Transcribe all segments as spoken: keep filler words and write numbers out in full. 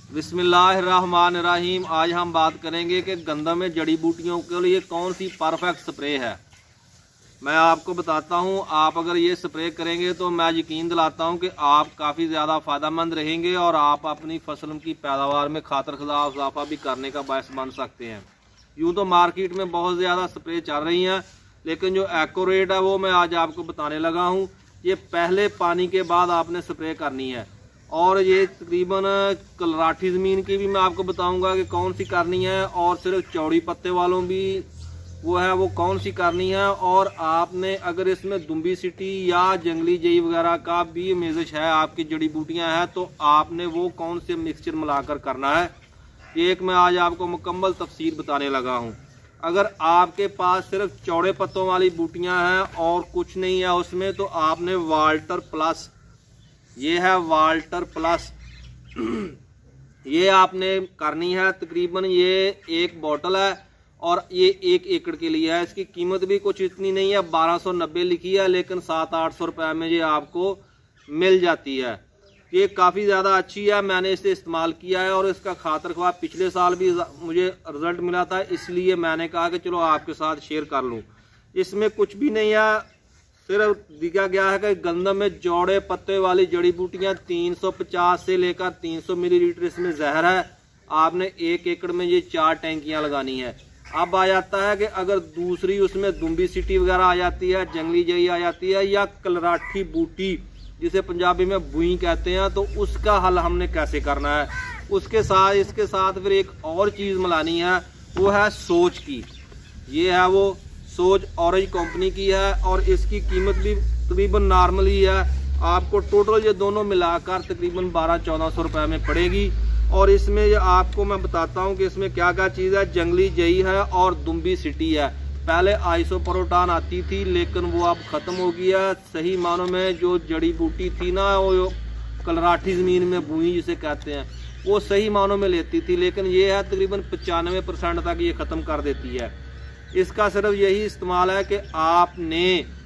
बिस्मिल्लाहिर्रहमानिर्रहीम। आज हम बात करेंगे कि गंदम में जड़ी बूटियों के लिए कौन सी परफेक्ट स्प्रे है। मैं आपको बताता हूं, आप अगर ये स्प्रे करेंगे तो मैं यकीन दिलाता हूं कि आप काफ़ी ज़्यादा फ़ायदेमंद रहेंगे और आप अपनी फसल की पैदावार में खातर खदा इजाफा भी करने का बायस बन सकते हैं। यूँ तो मार्केट में बहुत ज़्यादा स्प्रे चल रही हैं, लेकिन जो एक्यूरेट है वो मैं आज आपको बताने लगा हूँ। ये पहले पानी के बाद आपने स्प्रे करनी है, और ये तकरीबन कलराठी ज़मीन की भी मैं आपको बताऊंगा कि कौन सी करनी है, और सिर्फ चौड़ी पत्ते वालों भी वो है वो कौन सी करनी है। और आपने अगर इसमें दुम्बी सिटी या जंगली जई वगैरह का भी मेज़ज है, आपकी जड़ी बूटियां हैं, तो आपने वो कौन से मिक्सचर मिलाकर करना है, ये एक मैं आज आपको मुकम्मल तफसीर बताने लगा हूँ। अगर आपके पास सिर्फ चौड़े पत्तों वाली बूटियाँ हैं और कुछ नहीं है उसमें, तो आपने वाल्टर प्लस, ये है वाल्टर प्लस, ये आपने करनी है। तकरीबन ये एक बोतल है और ये एक एकड़ के लिए है। इसकी कीमत भी कुछ इतनी नहीं है, बारह सौ नब्बे लिखी है, लेकिन सात आठ सौ रुपये में ये आपको मिल जाती है। ये काफ़ी ज़्यादा अच्छी है, मैंने इसे इस्तेमाल किया है और इसका खातर ख्वाह पिछले साल भी मुझे रिज़ल्ट मिला था, इसलिए मैंने कहा कि चलो आपके साथ शेयर कर लूँ। इसमें कुछ भी नहीं है, सिर्फ दिखा गया है कि गंदम में चौड़े पत्ते वाली जड़ी बूटियां तीन सौ पचास से लेकर तीन सौ मिलीलीटर इसमें जहर है। आपने एक एकड़ में ये चार टैंकियां लगानी है। अब आ जाता है कि अगर दूसरी उसमें दुम्बी सिटी वगैरह आ जाती है, जंगली जई आ जाती है, या कलराठी बूटी जिसे पंजाबी में बुई कहते हैं, तो उसका हल हमने कैसे करना है। उसके साथ इसके साथ फिर एक और चीज़ मिलानी है, वो है सोच की। ये है वो सोच ऑरेंज कंपनी की है और इसकी कीमत भी तकरीबन नॉर्मल ही है। आपको टोटल ये दोनों मिलाकर तकरीबन बारह चौदह सौ रुपये में पड़ेगी। और इसमें ये आपको मैं बताता हूँ कि इसमें क्या क्या चीज़ है। जंगली जई है और दुम्बी सिटी है। पहले आइसोप्रोटान आती थी, लेकिन वो अब ख़त्म हो गया है। सही मानों में जो जड़ी बूटी थी ना, वो कलराठी ज़मीन में बुई जिसे कहते हैं, वो सही मानों में लेती थी, लेकिन ये है तकरीबन पचानवे परसेंट तक ये ख़त्म कर देती है। इसका सिर्फ यही इस्तेमाल है कि आपने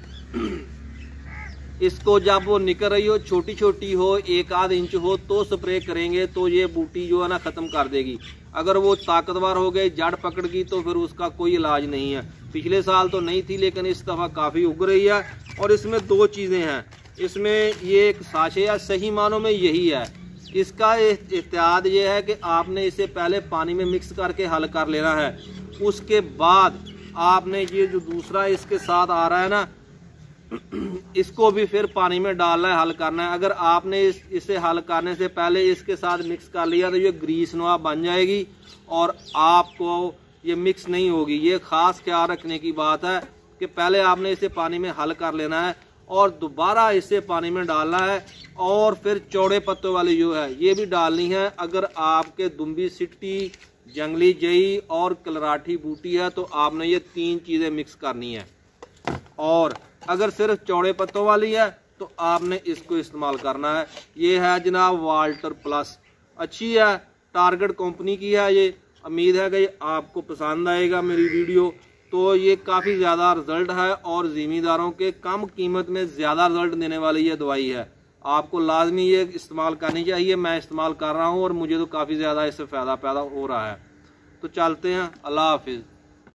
इसको जब वो निकल रही हो, छोटी छोटी हो, एक आध इंच हो, तो स्प्रे करेंगे तो ये बूटी जो है ना ख़त्म कर देगी। अगर वो ताकतवर हो गई, जड़ पकड़ गई, तो फिर उसका कोई इलाज नहीं है। पिछले साल तो नहीं थी, लेकिन इस दफ़ा काफ़ी उग रही है। और इसमें दो चीज़ें हैं, इसमें ये एक साशे है, सही मानों में यही है। इसका एहतियात ये है कि आपने इसे पहले पानी में मिक्स करके हल कर लेना है। उसके बाद आपने ये जो दूसरा इसके साथ आ रहा है ना, इसको भी फिर पानी में डालना है, हल करना है। अगर आपने इस इसे हल करने से पहले इसके साथ मिक्स कर लिया तो ये ग्रीस नुआ बन जाएगी और आपको ये मिक्स नहीं होगी। ये ख़ास ख्याल रखने की बात है कि पहले आपने इसे पानी में हल कर लेना है और दोबारा इसे पानी में डालना है, और फिर चौड़े पत्तों वाली जो है ये भी डालनी है। अगर आपके दुम्बी सिट्टी, जंगली जई और कलराठी बूटी है, तो आपने ये तीन चीज़ें मिक्स करनी है। और अगर सिर्फ चौड़े पत्तों वाली है तो आपने इसको इस्तेमाल करना है। ये है जनाब वाल्टर प्लस, अच्छी है, टारगेट कंपनी की है। ये उम्मीद है कि आपको पसंद आएगा मेरी वीडियो। तो ये काफ़ी ज़्यादा रिज़ल्ट है और ज़मींदारों के कम कीमत में ज़्यादा रिज़ल्ट देने वाली ये दवाई है। आपको लाजमी ये इस्तेमाल करनी चाहिए। मैं इस्तेमाल कर रहा हूँ और मुझे तो काफ़ी ज़्यादा इससे फ़ायदा पैदा हो रहा है। तो चलते हैं, अल्लाह हाफिज़।